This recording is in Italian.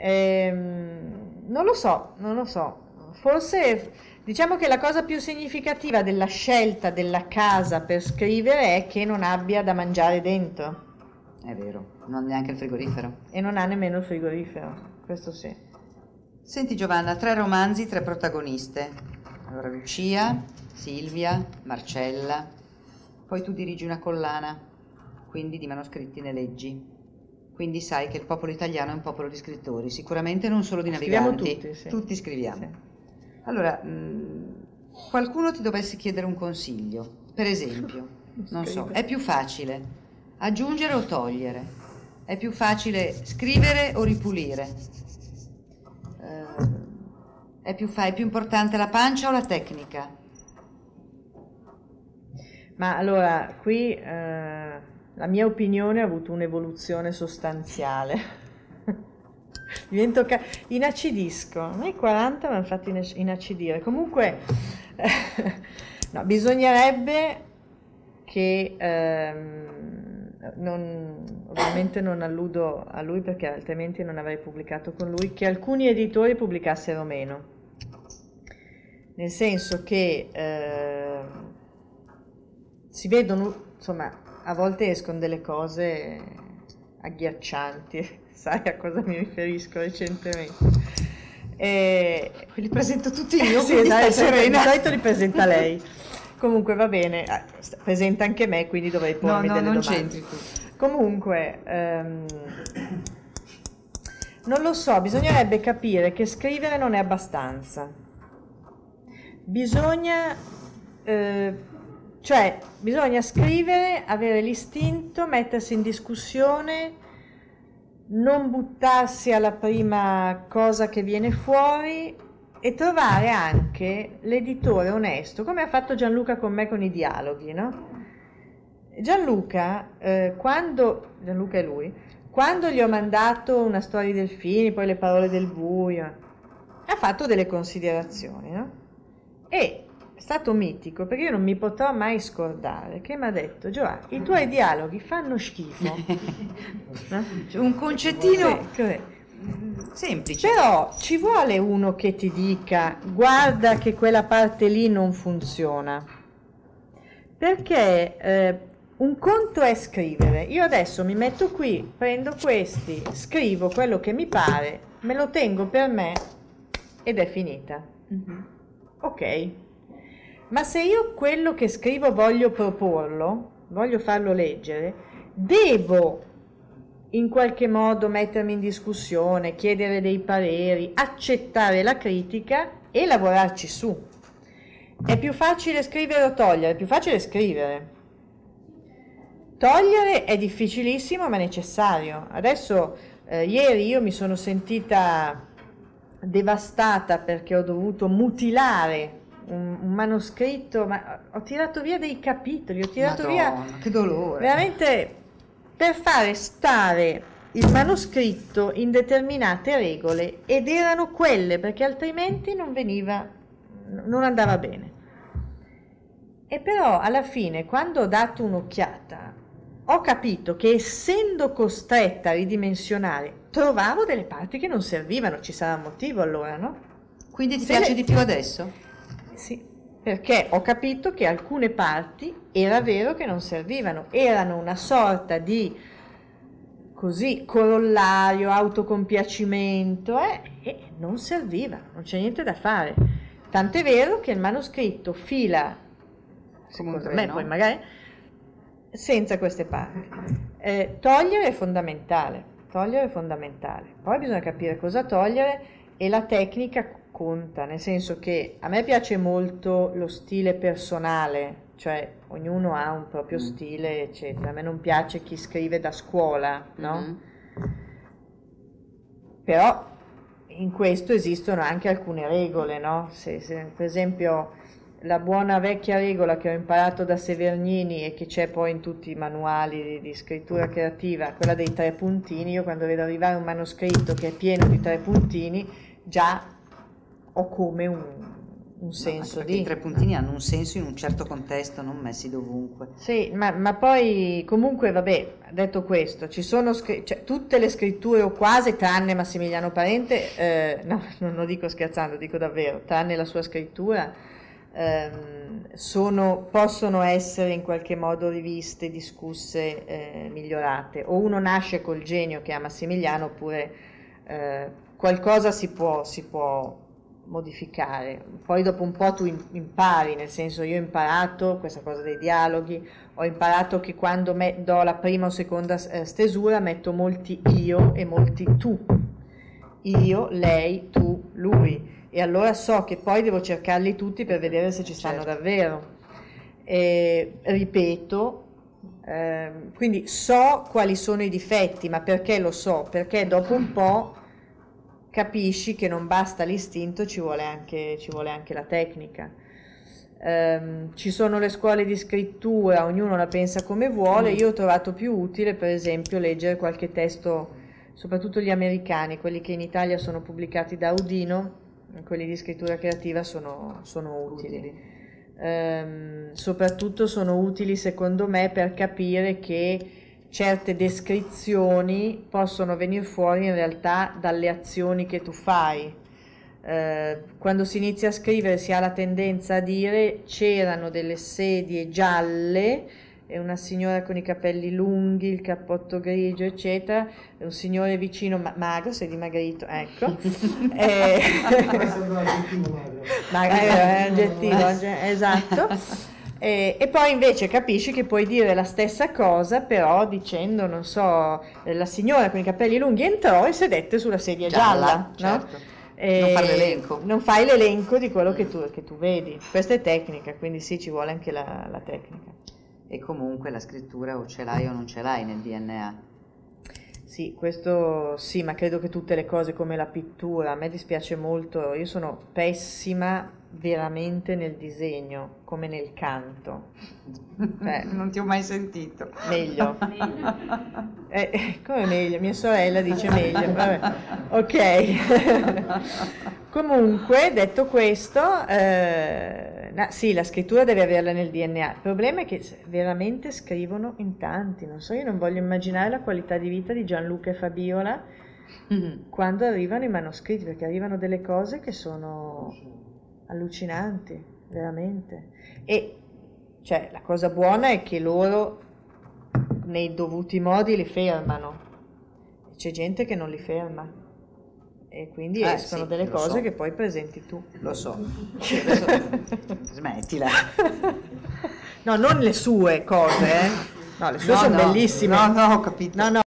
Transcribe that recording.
Non lo so, non lo so. Forse diciamo che la cosa più significativa della scelta della casa per scrivere è che non abbia da mangiare dentro È vero, non neanche il frigorifero. e non ha nemmeno il frigorifero, questo sì. Senti Giovanna, 3 romanzi, 3 protagoniste. Allora Lucia, Silvia, Marcella. Poi tu dirigi una collana, quindi di manoscritti ne leggi. Quindi sai che il popolo italiano è un popolo di scrittori, sicuramente non solo di Scriviamo naviganti. tutti, sì. Tutti scriviamo. Sì. Allora, qualcuno ti dovesse chiedere un consiglio, per esempio, non so, Scrive. è più facile aggiungere o togliere? È più facile scrivere o ripulire? È più importante la pancia o la tecnica? Ma allora, qui la mia opinione ha avuto un'evoluzione sostanziale. Inacidisco. A me i 40 mi hanno fatto inacidire. Comunque, no, bisognerebbe che, ovviamente non alludo a lui perché altrimenti non avrei pubblicato con lui, che alcuni editori pubblicassero meno. Nel senso che si vedono, insomma, a volte escono delle cose agghiaccianti, sai a cosa mi riferisco recentemente. Li presento tutti io, Sì, quindi esatto, stai serena. di solito li presenta lei. Comunque va bene, presenta anche me, quindi dovrei pormi delle non domande. c'entri tu. Comunque, non lo so, bisognerebbe capire che scrivere non è abbastanza. Bisogna scrivere, avere l'istinto, mettersi in discussione, non buttarsi alla prima cosa che viene fuori e trovare anche l'editore onesto, come ha fatto Gianluca con me con i dialoghi, no? Gianluca è lui, quando gli ho mandato una storia del film, poi le parole del buio, ha fatto delle considerazioni, no? E è stato mitico perché io non mi potrò mai scordare che mi ha detto: Giovanni, i tuoi dialoghi fanno schifo. No? Un concettino Sì. semplice. Però ci vuole uno che ti dica: guarda che quella parte lì non funziona, perché un conto è scrivere. Io adesso mi metto qui, prendo questi, scrivo quello che mi pare, me lo tengo per me ed è finita. Ok, ma se io quello che scrivo voglio proporlo, voglio farlo leggere, devo in qualche modo mettermi in discussione, chiedere dei pareri, accettare la critica e lavorarci su. È più facile scrivere o togliere? È più facile scrivere. Togliere è difficilissimo ma necessario. Adesso, ieri io mi sono sentita devastata perché ho dovuto mutilare un manoscritto, ma ho tirato via dei capitoli, ho tirato Madonna, via che dolore. veramente per fare stare il manoscritto in determinate regole, ed erano quelle perché altrimenti non andava bene. E però alla fine, quando ho dato un'occhiata, ho capito che essendo costretta a ridimensionare, trovavo delle parti che non servivano. Ci sarà un motivo allora, no? Quindi ti piace di più adesso? Sì, perché ho capito che alcune parti era vero che non servivano, erano una sorta di così corollario, autocompiacimento, e non serviva, non c'è niente da fare. Tant'è vero che il manoscritto fila, secondo me, poi magari senza queste parti. Togliere è fondamentale, poi bisogna capire cosa togliere e la tecnica conta, nel senso che a me piace molto lo stile personale, cioè ognuno ha un proprio stile, eccetera. A me non piace chi scrive da scuola, no? Però in questo esistono anche alcune regole, no? Se per esempio la buona vecchia regola che ho imparato da Severnini e che c'è poi in tutti i manuali di scrittura creativa, quella dei 3 puntini, io quando vedo arrivare un manoscritto che è pieno di 3 puntini già ho come un senso perché di... i tre puntini hanno un senso in un certo contesto, non messi dovunque. Sì, ma poi comunque vabbè, detto questo, ci sono cioè, tutte le scritture o quasi, tranne Massimiliano Parente, no, non lo dico scherzando, dico davvero, tranne la sua scrittura, possono essere in qualche modo riviste, discusse, migliorate. O uno nasce col genio che ha Massimiliano, oppure qualcosa si può modificare. Poi dopo un po' tu impari, nel senso, io ho imparato questa cosa dei dialoghi, ho imparato che quando do la prima o seconda stesura metto molti io e molti tu, io, lei, tu, lui, e allora so che poi devo cercarli tutti per vedere se ci stanno davvero. Ripeto, quindi so quali sono i difetti, ma perché lo so? Perché dopo un po' capisci che non basta l'istinto, ci vuole anche la tecnica. Ci sono le scuole di scrittura, ognuno la pensa come vuole. Io ho trovato più utile, per esempio, leggere qualche testo, soprattutto gli americani, quelli che in Italia sono pubblicati da Udino, quelli di scrittura creativa sono utili. Soprattutto sono utili secondo me per capire che certe descrizioni possono venire fuori in realtà dalle azioni che tu fai. Quando si inizia a scrivere si ha la tendenza a dire c'erano delle sedie gialle e una signora con i capelli lunghi, il cappotto grigio, eccetera, e un signore vicino, magro, sei dimagrito, ecco. Magro, è un aggettivo, esatto. E poi invece capisci che puoi dire la stessa cosa, però dicendo, non so, la signora con i capelli lunghi entrò e sedette sulla sedia gialla, certo. no? Non fare l'elenco. Non fai l'elenco di quello che tu vedi. Questa è tecnica, quindi sì, ci vuole anche la tecnica. E comunque la scrittura o ce l'hai o non ce l'hai nel DNA. Sì, questo sì, ma credo che tutte le cose come la pittura, a me dispiace molto, io sono pessima veramente nel disegno, come nel canto. Non ti ho mai sentito. Meglio. Come meglio? Mia sorella dice meglio. Vabbè. Ok. Comunque, detto questo, sì, la scrittura deve averla nel DNA. Il problema è che veramente scrivono in tanti. Non so, io non voglio immaginare la qualità di vita di Gianluca e Fabiola quando arrivano i manoscritti, perché arrivano delle cose che sono allucinanti, veramente. E cioè, la cosa buona è che loro nei dovuti modi li fermano. C'è gente che non li ferma. E quindi escono delle cose che poi presenti tu. Lo so. Adesso smettila. No, non le sue cose, No, le sue sono bellissime. No, ho capito. No,